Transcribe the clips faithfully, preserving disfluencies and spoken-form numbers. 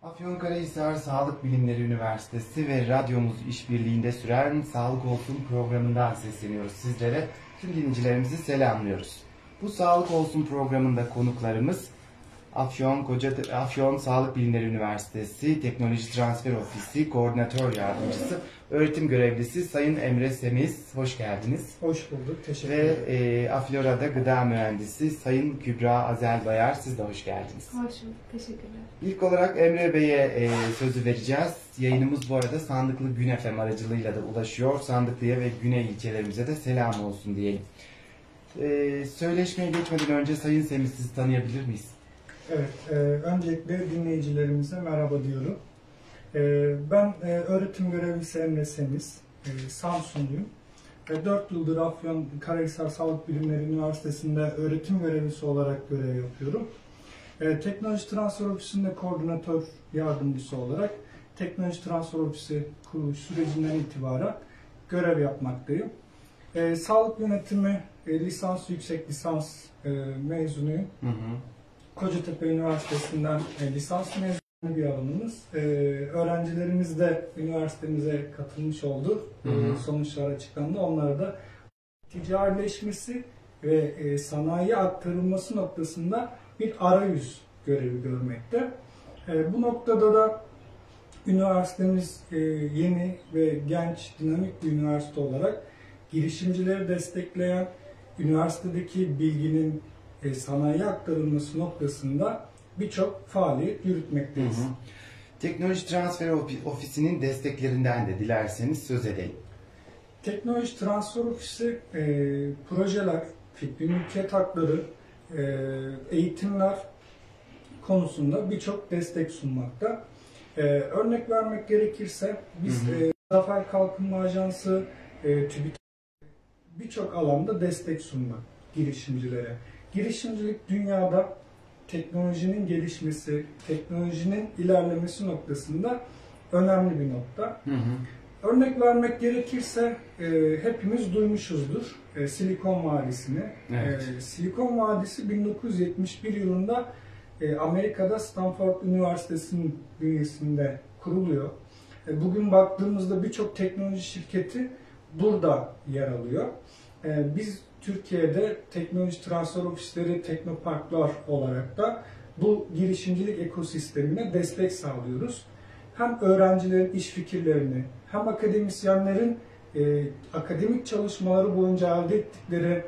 Afyonkarahisar Sağlık Bilimleri Üniversitesi ve radyomuz işbirliğinde süren Sağlık Olsun programından sesleniyoruz sizlere. Tüm dinleyicilerimizi selamlıyoruz. Bu Sağlık Olsun programında konuklarımız Afyon, Koca, Afyon Sağlık Bilimleri Üniversitesi Teknoloji Transfer Ofisi Koordinatör Yardımcısı, Öğretim Görevlisi Sayın Emre Semiz. Hoş geldiniz. Hoş bulduk. Teşekkür Ve ederim. e, Aflora'da Gıda Mühendisi Sayın Kübra Azelbayar. Siz de hoş geldiniz. Hoş bulduk. Teşekkürler. İlk olarak Emre Bey'e e, sözü vereceğiz. Yayınımız bu arada Sandıklı Gün F M aracılığıyla da ulaşıyor. Sandıklı'ya ve Güney ilçelerimize de selam olsun diyelim. E, söyleşmeye geçmeden önce Sayın Semiz, sizi tanıyabilir miyiz? Evet, e, öncelikle dinleyicilerimize merhaba diyorum. E, ben e, öğretim görevlisi Emre Semiz, e, Samsunluyum. Ve dört yıldır Afyonkarahisar Sağlık Bilimleri Üniversitesi'nde öğretim görevlisi olarak görev yapıyorum. E, Teknoloji Transfer Ofisi'nde koordinatör yardımcısı olarak Teknoloji Transfer Ofisi kuruluş sürecinden itibaren görev yapmaktayım. E, sağlık yönetimi e, lisans, yüksek lisans e, mezunuyum. Hı hı. Kocatepe Üniversitesi'nden e, lisans mezunu bir alımımız. E, öğrencilerimiz de üniversitemize katılmış oldu. Hı hı. E, sonuçlar açıklandı. Onlara da ticarileşmesi ve e, sanayiye aktarılması noktasında bir arayüz görevi görmekte. E, bu noktada da üniversitemiz e, yeni ve genç, dinamik bir üniversite olarak girişimcileri destekleyen, üniversitedeki bilginin e, sanayiye aktarılması noktasında birçok faaliyet yürütmekteyiz. Hı hı. Teknoloji Transfer Ofisi'nin desteklerinden de dilerseniz söz edelim. Teknoloji Transfer Ofisi e, projeler, fikri mülkiyet hakları, e, eğitimler konusunda birçok destek sunmakta. E, örnek vermek gerekirse biz hı hı. E, Zafer Kalkınma Ajansı, e, TÜBİTAK birçok alanda destek sunmak girişimcilere. Girişimcilik dünyada teknolojinin gelişmesi, teknolojinin ilerlemesi noktasında önemli bir nokta. Hı hı. Örnek vermek gerekirse e, hepimiz duymuşuzdur e, Silikon Vadisi'ni. Evet. E, Silikon Vadisi bin dokuz yüz yetmiş bir yılında e, Amerika'da Stanford Üniversitesi'nin bünyesinde kuruluyor. E, bugün baktığımızda birçok teknoloji şirketi burada yer alıyor. E, biz Türkiye'de teknoloji transfer ofisleri, teknoparklar olarak da bu girişimcilik ekosistemine destek sağlıyoruz. Hem öğrencilerin iş fikirlerini, hem akademisyenlerin e, akademik çalışmaları boyunca elde ettikleri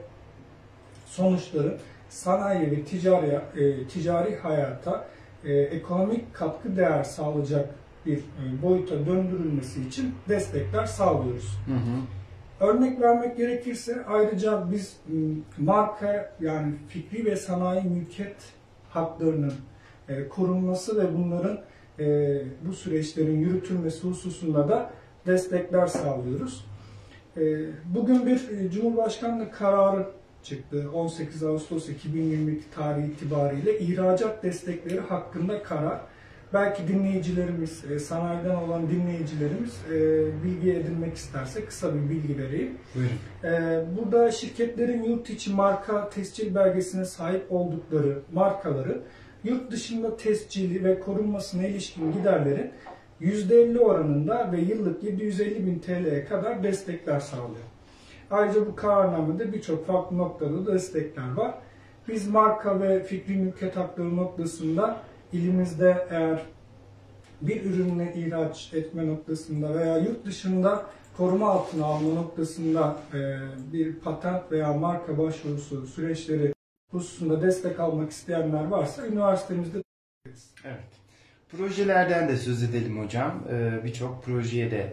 sonuçları sanayi ve ticari, e, ticari hayata e, ekonomik katkı değer sağlayacak bir e, boyuta döndürülmesi için destekler sağlıyoruz. Hı hı. Örnek vermek gerekirse ayrıca biz marka, yani fikri ve sanayi mülkiyet haklarının e, korunması ve bunların e, bu süreçlerin yürütülmesi hususunda da destekler sağlıyoruz. E, bugün bir e, Cumhurbaşkanlığı kararı çıktı. on sekiz Ağustos iki bin yirmi iki tarihi itibariyle ihracat destekleri hakkında karar. Belki dinleyicilerimiz, sanayiden olan dinleyicilerimiz bilgi edinmek isterse kısa bir bilgi vereyim. Buyurun. Burada şirketlerin yurt içi marka tescil belgesine sahip oldukları markaları yurt dışında tescili ve korunmasına ilişkin giderlerin yüzde elli oranında ve yıllık yedi yüz elli bin T L'ye kadar destekler sağlıyor. Ayrıca bu kararnamede birçok farklı noktada da destekler var. Biz marka ve fikri mülkiyet hakları noktasında İlimizde eğer bir ürünle ihraç etme noktasında veya yurt dışında koruma altına alma noktasında bir patent veya marka başvurusu süreçleri hususunda destek almak isteyenler varsa üniversitemizde. Evet. Projelerden de söz edelim hocam. Birçok projeye de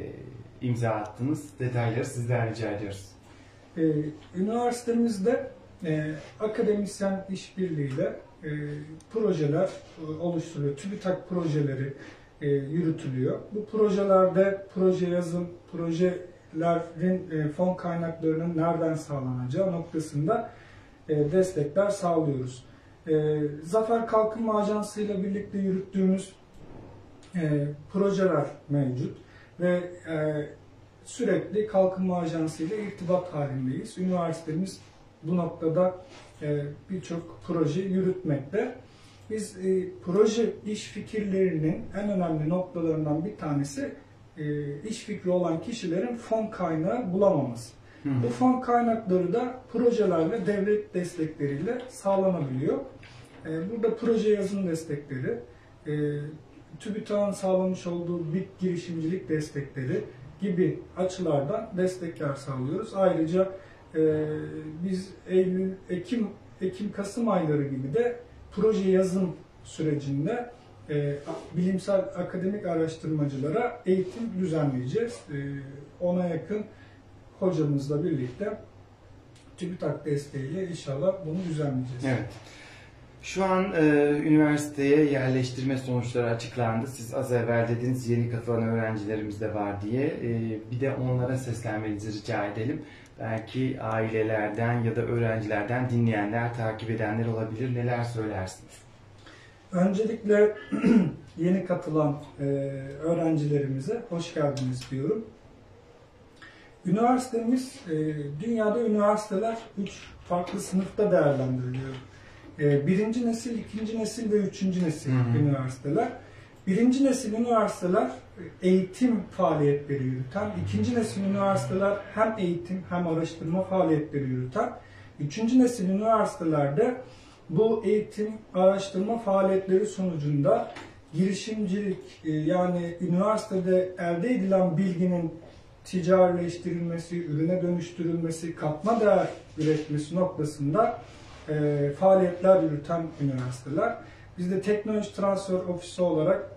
imza attınız. Detayları sizden rica ediyoruz. Üniversitemizde akademisyen işbirliğiyle E, projeler e, oluşturuluyor. TÜBİTAK projeleri e, yürütülüyor. Bu projelerde proje yazım, projelerin e, fon kaynaklarının nereden sağlanacağı noktasında e, destekler sağlıyoruz. E, Zafer Kalkınma Ajansı ile birlikte yürüttüğümüz e, projeler mevcut ve e, sürekli Kalkınma Ajansı ile irtibat halindeyiz. Üniversitemiz bu noktada birçok proje yürütmekte. Biz e, proje iş fikirlerinin en önemli noktalarından bir tanesi e, iş fikri olan kişilerin fon kaynağı bulamaması. Hı hı. Bu fon kaynakları da projelerle, devlet destekleriyle sağlanabiliyor. E, burada proje yazım destekleri, e, TÜBİTAK'ın sağlamış olduğu B İ T girişimcilik destekleri gibi açılardan destekler sağlıyoruz. Ayrıca e, biz Eylül, Ekim, Ekim, Kasım ayları gibi de proje yazım sürecinde e, bilimsel akademik araştırmacılara eğitim düzenleyeceğiz. E, ona yakın hocamızla birlikte TÜBİTAK desteğiyle inşallah bunu düzenleyeceğiz. Evet. Şu an e, üniversiteye yerleştirme sonuçları açıklandı. Siz az evvel dediniz yeni katılan öğrencilerimiz de var diye. E, bir de onlara seslenmenizi rica edelim. Belki ailelerden ya da öğrencilerden dinleyenler, takip edenler olabilir. Neler söylersiniz? Öncelikle yeni katılan e, öğrencilerimize hoş geldiniz diyorum. Üniversitemiz, e, dünyada üniversiteler üç farklı sınıfta değerlendiriliyor. E, birinci nesil, ikinci nesil ve üçüncü nesil hı hı. üniversiteler. Birinci nesil üniversiteler eğitim faaliyetleri yürüten, ikinci nesil üniversiteler hem eğitim hem araştırma faaliyetleri yürüten, üçüncü nesil üniversitelerde bu eğitim, araştırma faaliyetleri sonucunda girişimcilik, yani üniversitede elde edilen bilginin ticarileştirilmesi, ürüne dönüştürülmesi, katma değer üretmesi noktasında e, faaliyetler yürüten üniversiteler. Biz de Teknoloji Transfer Ofisi olarak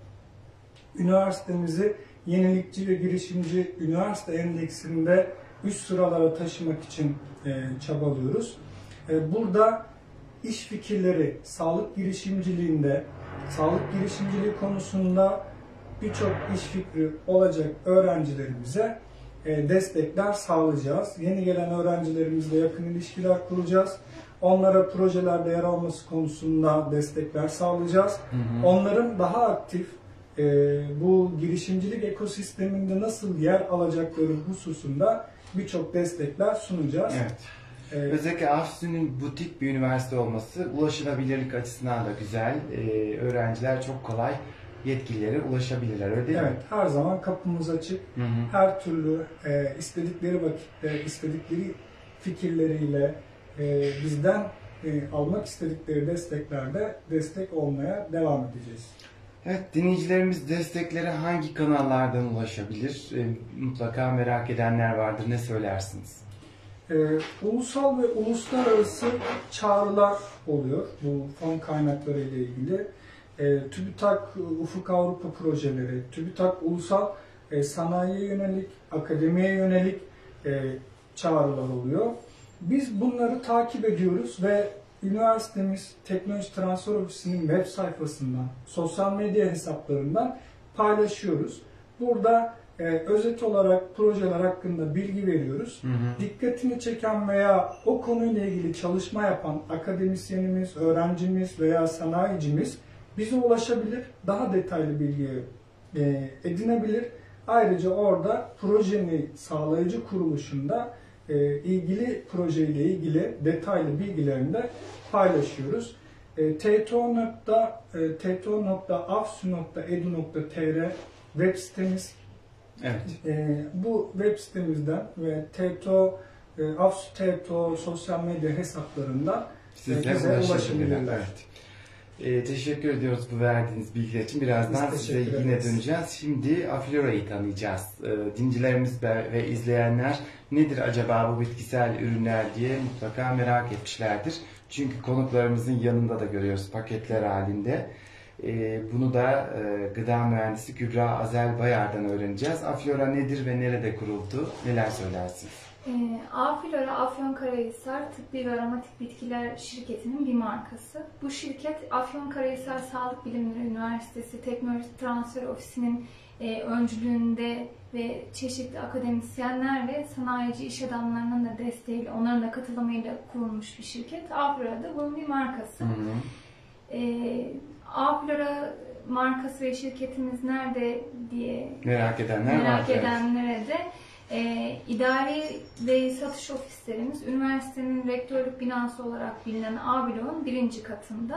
üniversitemizi yenilikçi ve girişimci üniversite endeksinde üst sıralara taşımak için e, çabalıyoruz. E, burada iş fikirleri, sağlık girişimciliğinde, sağlık girişimciliği konusunda birçok iş fikri olacak öğrencilerimize e, destekler sağlayacağız. Yeni gelen öğrencilerimizle yakın ilişkiler kuracağız. Onlara projelerde yer alması konusunda destekler sağlayacağız. Hı hı. Onların daha aktif e, bu girişimcilik ekosisteminde nasıl yer alacakları hususunda birçok destekler sunacağız. Evet. Ee, Özellikle AFSÜ'nün butik bir üniversite olması ulaşılabilirlik açısından da güzel. Ee, öğrenciler çok kolay yetkililere ulaşabilirler, öyle değil evet, mi? Evet, her zaman kapımız açık. Hı hı. Her türlü e, istedikleri vakitte, istedikleri fikirleriyle e, bizden e, almak istedikleri desteklerde destek olmaya devam edeceğiz. Evet, dinleyicilerimiz desteklere hangi kanallardan ulaşabilir? E, mutlaka merak edenler vardır. Ne söylersiniz? Ee, ulusal ve uluslararası çağrılar oluyor bu fon kaynakları ile ilgili. Ee, TÜBİTAK Ufuk Avrupa projeleri, TÜBİTAK ulusal e, sanayiye yönelik, akademiye yönelik e, çağrılar oluyor. Biz bunları takip ediyoruz ve üniversitemiz Teknoloji Transfer Ofisi'nin web sayfasından, sosyal medya hesaplarından paylaşıyoruz. Burada Ee, özet olarak projeler hakkında bilgi veriyoruz. Hı hı. Dikkatini çeken veya o konuyla ilgili çalışma yapan akademisyenimiz, öğrencimiz veya sanayicimiz bize ulaşabilir, daha detaylı bilgi e, edinebilir. Ayrıca orada projenin sağlayıcı kuruluşunda e, ilgili projeyle ilgili detaylı bilgilerini de paylaşıyoruz. E, t t o nokta afsu nokta edu nokta t r web sitemiz. Evet. E, bu web sitemizden ve T T O, e, AFSU T T O sosyal medya hesaplarından size ulaşabilirler. Evet. E, teşekkür ediyoruz bu verdiğiniz bilgiler için. Birazdan size yine ederiz. Döneceğiz. Şimdi Aflora'yı tanıyacağız. E, dinleyicilerimiz ve izleyenler nedir acaba bu bitkisel ürünler diye mutlaka merak etmişlerdir. Çünkü konuklarımızın yanında da görüyoruz paketler halinde. Bunu da gıda mühendisi Kübra Azel Bayar'dan öğreneceğiz. Aflora nedir ve nerede kuruldu? Neler söylersiniz? Aflora, Afyonkarahisar Tıbbi ve Aromatik Bitkiler Şirketi'nin bir markası. Bu şirket Afyonkarahisar Sağlık Bilimleri Üniversitesi Teknoloji Transfer Ofisi'nin öncülüğünde ve çeşitli akademisyenler ve sanayici iş adamlarının da desteğiyle, onların da katılımıyla kurulmuş bir şirket. Aflora da bunun bir markası. Hı hı. E, Aflora markası ve şirketimiz nerede diye merak edenler merak var, edenlere de e, idari ve satış ofislerimiz üniversitenin rektörlük binası olarak bilinen A bloğun birinci katında.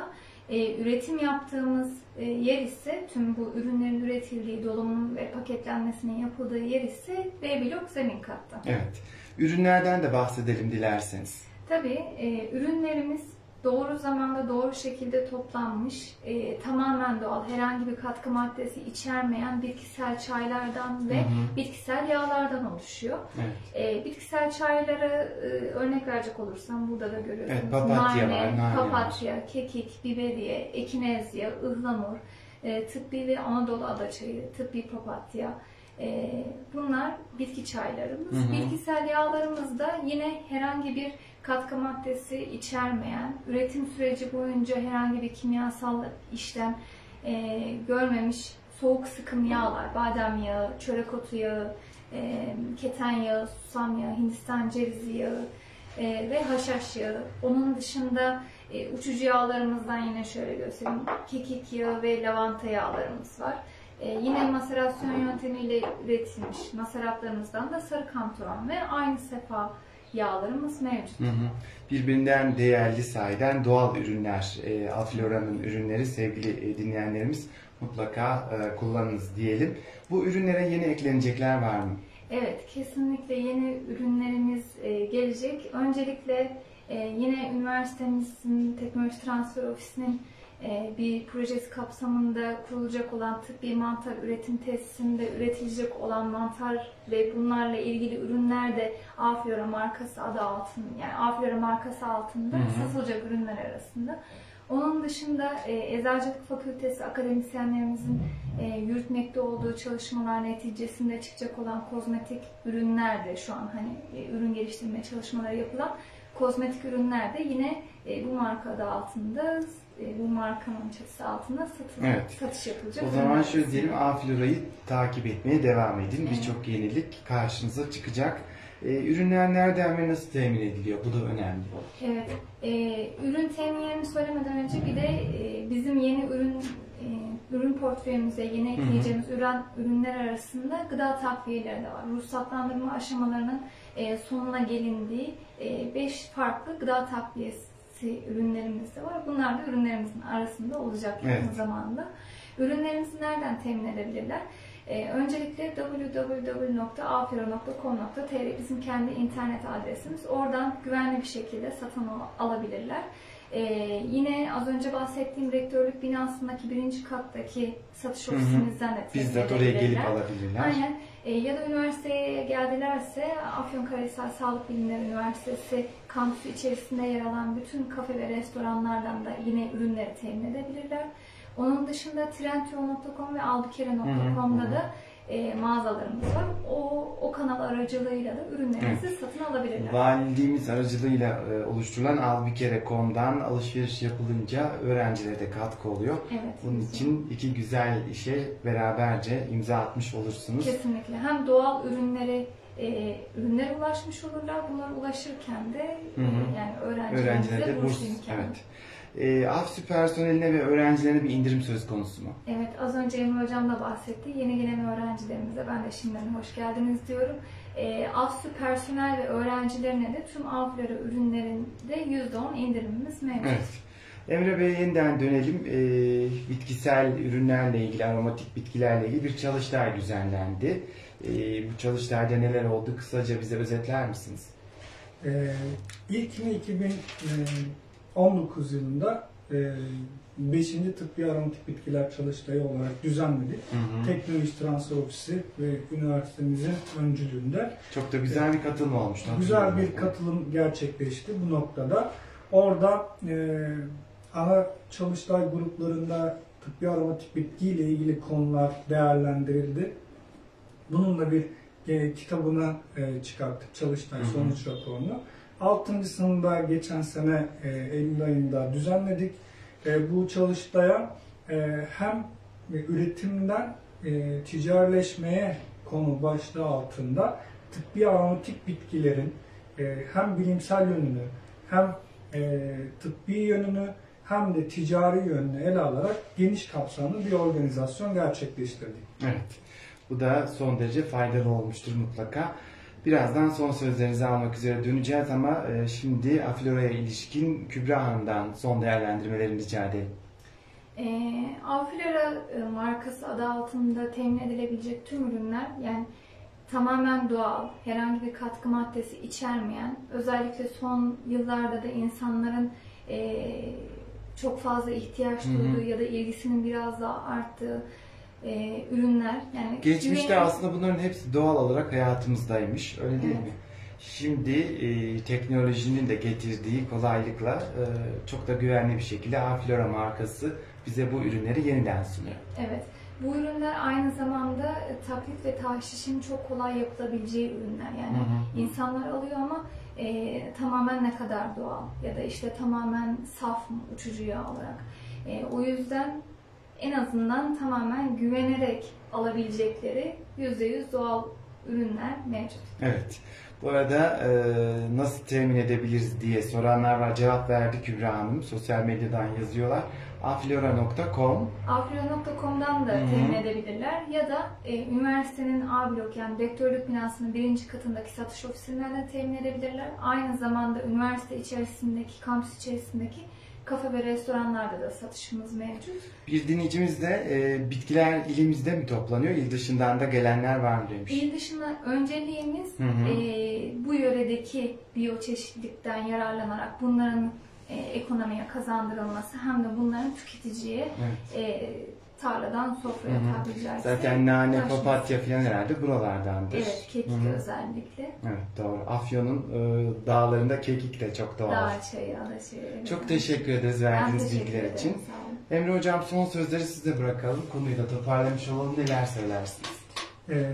E, üretim yaptığımız e, yer ise, tüm bu ürünlerin üretildiği, dolumunun ve paketlenmesinin yapıldığı yer ise B blok zemin katta. Evet. Ürünlerden de bahsedelim dilerseniz. Tabii e, ürünlerimiz doğru zamanda doğru şekilde toplanmış, e, tamamen doğal, herhangi bir katkı maddesi içermeyen bitkisel çaylardan ve hı hı. bitkisel yağlardan oluşuyor. Evet. E, bitkisel çaylara e, örnek verecek olursam burada da görüyorsunuz. Evet, papatya nane, var, nane papatya, var. kekik, biberiye, ekinezya, ıhlamur, e, tıbbi ve Anadolu adaçayı, tıbbi papatya. E, bunlar bitki çaylarımız. Hı hı. Bitkisel yağlarımız da yine herhangi bir katkı maddesi içermeyen, üretim süreci boyunca herhangi bir kimyasal işlem e, görmemiş soğuk sıkım yağlar, badem yağı, çörek otu yağı, e, keten yağı, susam yağı, Hindistan cevizi yağı e, ve haşhaş yağı. Onun dışında e, uçucu yağlarımızdan yine şöyle göstereyim, kekik yağı ve lavanta yağlarımız var. Ee, yine maserasyon yöntemiyle üretilmiş maseratlarımızdan da sarı kantaron ve aynı sefa yağlarımız mevcut. Hı hı. Birbirinden değerli sahiden doğal ürünler, e, Aflora'nın ürünleri sevgili e, dinleyenlerimiz mutlaka e, kullanınız diyelim. Bu ürünlere yeni eklenecekler var mı? Evet, kesinlikle yeni ürünlerimiz e, gelecek. Öncelikle e, yine üniversitemizin Teknoloji Transfer Ofisi'nin bir projesi kapsamında kurulacak olan tıbbi mantar üretim tesisinde üretilecek olan mantar ve bunlarla ilgili ürünler de Aflora markası adı altında, yani Aflora markası altında hı hı. satılacak ürünler arasında. Onun dışında e, Eczacılık Fakültesi akademisyenlerimizin e, yürütmekte olduğu çalışmalar neticesinde çıkacak olan kozmetik ürünler de şu an hani e, ürün geliştirme çalışmaları yapılan kozmetik ürünler de yine e, bu marka adı altında, e, bu markanın çatısı altında satılır, evet. satış yapılacak. O zaman şöyle diyelim, Aflora'yı takip etmeye devam edin. Evet. Birçok yenilik karşınıza çıkacak. E, ürünler nereden ve nasıl temin ediliyor? Bu da önemli. Evet. E, ürün teminlerini söylemeden önce bir de e, bizim yeni ürün e, ürün portföyümüze yeni ekleyeceğimiz ürün, ürünler arasında gıda takviyeleri de var. Ruhsatlandırma aşamalarının e, sonuna gelindiği beş e, farklı gıda takviyesi ürünlerimiz de var. Bunlar da ürünlerimizin arasında olacak yakın evet. zamanda. Ürünlerimizi nereden temin edebilirler? Ee, öncelikle double-u double-u double-u nokta aflora nokta com nokta t r bizim kendi internet adresimiz. Oradan güvenli bir şekilde satın al alabilirler. Ee, yine az önce bahsettiğim rektörlük binasındaki birinci kattaki satış ofisimizden de temin bizzat oraya gelip alabilirler. Aynen. Ee, ya da üniversiteye geldilerse Afyonkarahisar Sağlık Bilimleri Üniversitesi kampüsü içerisinde yer alan bütün kafe ve restoranlardan da yine ürünleri temin edebilirler. Onun dışında trendyol nokta com ve albukere nokta com'da da e, mağazalarımız var. O, o kanal aracılığıyla da ürünlerimizi evet. satın alabilirler. Valiliğimiz aracılığıyla e, oluşturulan albukere nokta com'dan alışveriş yapılınca öğrencilere de katkı oluyor. Evet, bunun kesinlikle. için iki güzel işe beraberce imza atmış olursunuz. Kesinlikle. Hem doğal ürünlere e, ürünlere ulaşmış olurlar. Bunlar ulaşırken de hı hı. E, yani öğrencilerimize de burs imkanı. Evet. E, AFSÜ personeline ve öğrencilerine bir indirim söz konusu mu? Evet, az önce Emre Hocam da bahsetti. Yeni gelen öğrencilerimize ben de şimdiden hoş geldiniz diyorum. E, AFSÜ personel ve öğrencilerine de tüm Aflora ürünlerinde yüzde on indirimimiz mevcut. Evet. Emre Bey'e yeniden dönelim. E, bitkisel ürünlerle ilgili, aromatik bitkilerle ilgili bir çalıştay düzenlendi. E, bu çalıştayda neler oldu? Kısaca bize özetler misiniz? E, ilkini iki bin on dokuz yılında beşinci Tıbbi Aromatik Bitkiler Çalıştayı olarak düzenledik. Hı hı. Teknoloji Transfer Ofisi ve üniversitemizin öncülüğünde. Çok da güzel bir katılım olmuştu. Güzel bir katılım gerçekleşti bu noktada. Orada e, ana çalıştay gruplarında tıbbi aromatik bitki ile ilgili konular değerlendirildi. Bunun da bir e, kitabına e, çıkarttık çalıştay hı hı. sonuç raporunu. Altıncısında geçen sene e, Eylül ayında düzenledik. E, bu çalıştaya e, hem üretimden e, ticarileşmeye konu başlığı altında tıbbi aromatik bitkilerin e, hem bilimsel yönünü hem e, tıbbi yönünü hem de ticari yönünü ele alarak geniş kapsamlı bir organizasyon gerçekleştirdik. Evet. Bu da son derece faydalı olmuştur mutlaka. Birazdan son sözlerinizi almak üzere döneceğiz ama şimdi Aflora'ya ilişkin Kübra Hanım'dan son değerlendirmelerini rica edelim. E, Afilera e, markası adı altında temin edilebilecek tüm ürünler yani tamamen doğal, herhangi bir katkı maddesi içermeyen, özellikle son yıllarda da insanların e, çok fazla ihtiyaç duyduğu ya da ilgisinin biraz daha arttığı e, ürünler. Yani geçmişte güven... aslında bunların hepsi doğal olarak hayatımızdaymış, öyle değil Evet. mi? Şimdi e, teknolojinin de getirdiği kolaylıkla e, çok da güvenli bir şekilde Afilera markası bize bu ürünleri yeniden sunuyor. Evet. Bu ürünler aynı zamanda e, taklit ve tahşişin çok kolay yapılabileceği ürünler. Yani Hı hı. insanlar alıyor ama e, tamamen ne kadar doğal ya da işte tamamen saf mı uçucu yağ olarak. E, o yüzden en azından tamamen güvenerek alabilecekleri yüzde yüz doğal ürünler mevcut. Evet. Bu arada e, nasıl temin edebiliriz diye soranlar var. Cevap verdi Kübra Hanım. Sosyal medyadan yazıyorlar. afilera nokta com afilera nokta com'dan da Hı-hı. temin edebilirler ya da e, üniversitenin A blok yani rektörlük binasının birinci katındaki satış ofisinden de temin edebilirler. Aynı zamanda üniversite içerisindeki, kampüs içerisindeki kafe ve restoranlarda da satışımız mevcut. Bir dinleyicimiz de e, bitkiler ilimizde mi toplanıyor? İl dışından da gelenler var mı demiş. İl dışında önceliğimiz Hı hı. e, bu yöredeki biyoçeşitlilikten yararlanarak bunların e, ekonomiye kazandırılması hem de bunların tüketiciye Evet. e, tarladan sofraya Hı hı. tabiri caizse Zaten nane, taşıması. papatya falan herhalde buralardandır. Evet, kekik Hı hı. özellikle. Evet, doğru. Afyon'un e, dağlarında kekik de çok doğal. Dağ çayı, ada çayı. evet. Çok teşekkür ederiz Ben verdiğiniz teşekkür bilgiler ederim, için. sağ olun. Emre Hocam son sözleri size bırakalım. Konuyu da toparlamış olalım. Neler söylersiniz? Ee,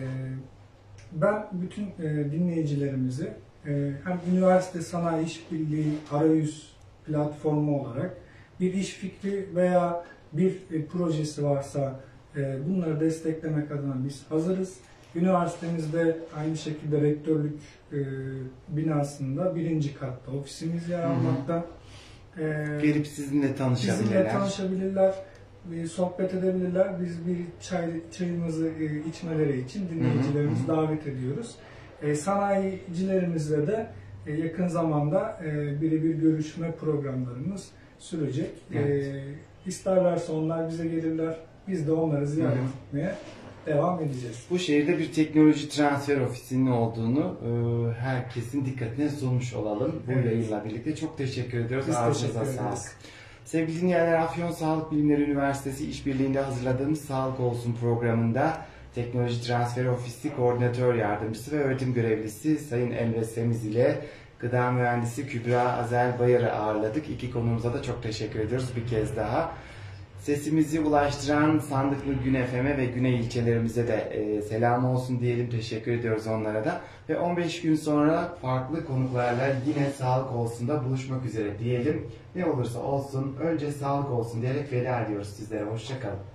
ben bütün e, dinleyicilerimizi e, hem üniversite sanayi işbirliği arayüz platformu olarak bir iş fikri veya bir e, projesi varsa e, bunları desteklemek adına biz hazırız. Üniversitemizde aynı şekilde rektörlük e, binasında birinci katta ofisimiz yer almakta. E, Gelip sizinle Bizimle tanışabilirler. tanışabilirler, e, sohbet edebilirler. Biz bir çay çayımızı e, içmeleri için dinleyicilerimizi Hı hı. davet ediyoruz. E, sanayicilerimizle de e, yakın zamanda e, birebir görüşme programlarımız sürecek. Evet. E, isterlerse onlar bize gelirler. Biz de onları ziyaret Hı hı. etmeye devam edeceğiz. Bu şehirde bir teknoloji transfer ofisinin olduğunu e, herkesin dikkatine sunmuş olalım. Bu Evet. yayınla birlikte çok teşekkür ediyoruz. Biz Ağzınıza teşekkür sağlık. ederiz. Sevgili dinleyenler, Afyon Sağlık Bilimleri Üniversitesi işbirliğinde hazırladığımız Sağlık Olsun programında Teknoloji Transfer Ofisi Koordinatör Yardımcısı ve Öğretim Görevlisi Sayın Emre Semiz ile Gıda Mühendisi Kübra Azel Bayar'ı ağırladık. İki konuğumuza da çok teşekkür ediyoruz bir kez daha. Sesimizi ulaştıran Sandıklı Gün F M'e ve Güney ilçelerimize de e, selam olsun diyelim. Teşekkür ediyoruz onlara da. Ve on beş gün sonra farklı konuklarla yine Sağlık Olsun'da buluşmak üzere diyelim. Ne olursa olsun önce sağlık olsun diyerek veda ediyoruz sizlere. Hoşça kalın.